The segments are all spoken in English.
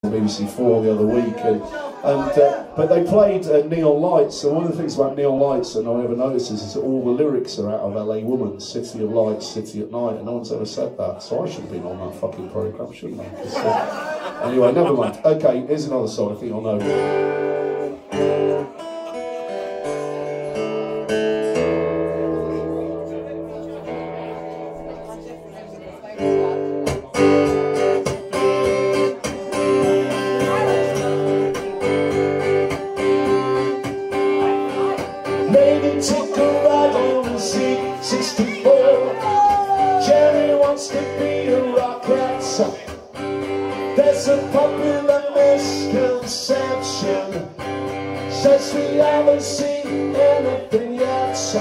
BBC Four the other week, but they played Neon Lights, and one of the things about Neon Lights, and I never noticed, is that all the lyrics are out of LA Woman, City of Lights, City at Night, and no one's ever said that, so I should have been on that fucking programme, shouldn't I? Anyway, never mind. Okay, here's another song I think you'll know. Maybe take a ride on the C64. Jerry wants to be a rocket. There's a popular misconception, says we haven't seen anything yet.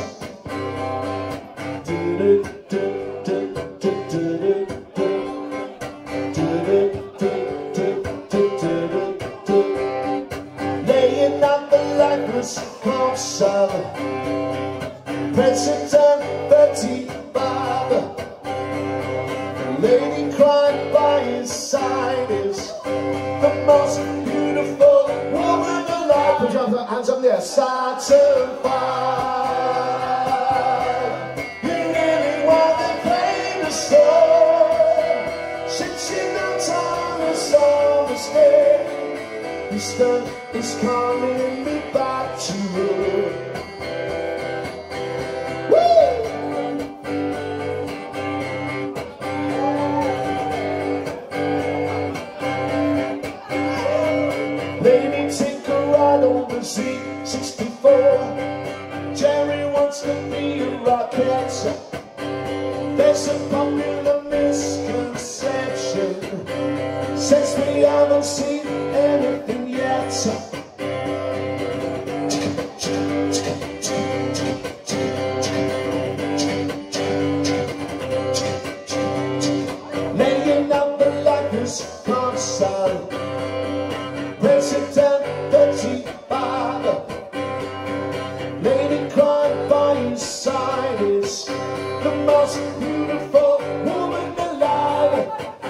Laying out the lifeless corpse of President 35. The lady crying by his side is the most beautiful woman alive. Put your hands up there. Certified. You really want to play the song, sitting on Thomas on the stage. Mister is calling me back to her. Lady, take a ride on the Z64. Jerry wants to be a rocket. There's a popular misconception, says we haven't seen anything yet. Laying out the lifeless concert, President 35. Lady crying by his side is the most beautiful woman alive.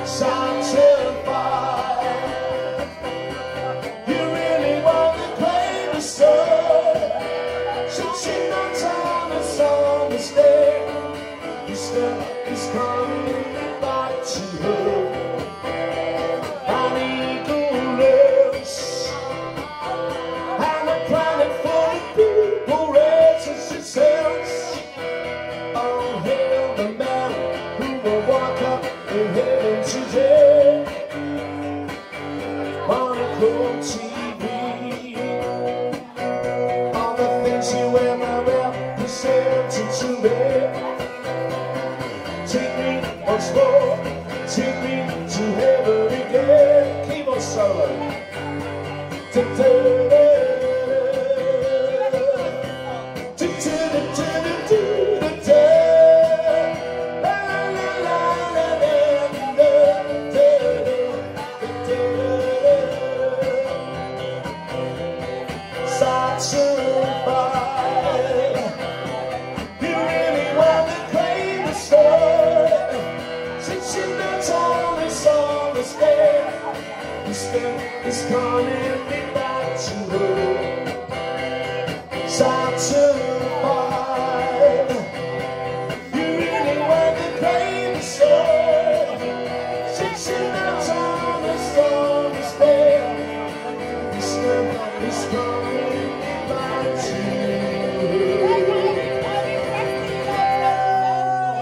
Certified. You really want to play the song, sitting on Thomas on the stage. Mister is coming back to her. Monaco TV, all the things you ever represented to me. Take me once more, take me to heaven again. Keyboard solo. Certified. You really want to claim the story, sitting there Thomas on the stage. Mister is calling me back to her. Certified. You really want to claim the story, sitting there Thomas on the stage. Mister is calling.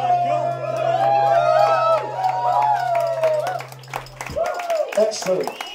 Excellent.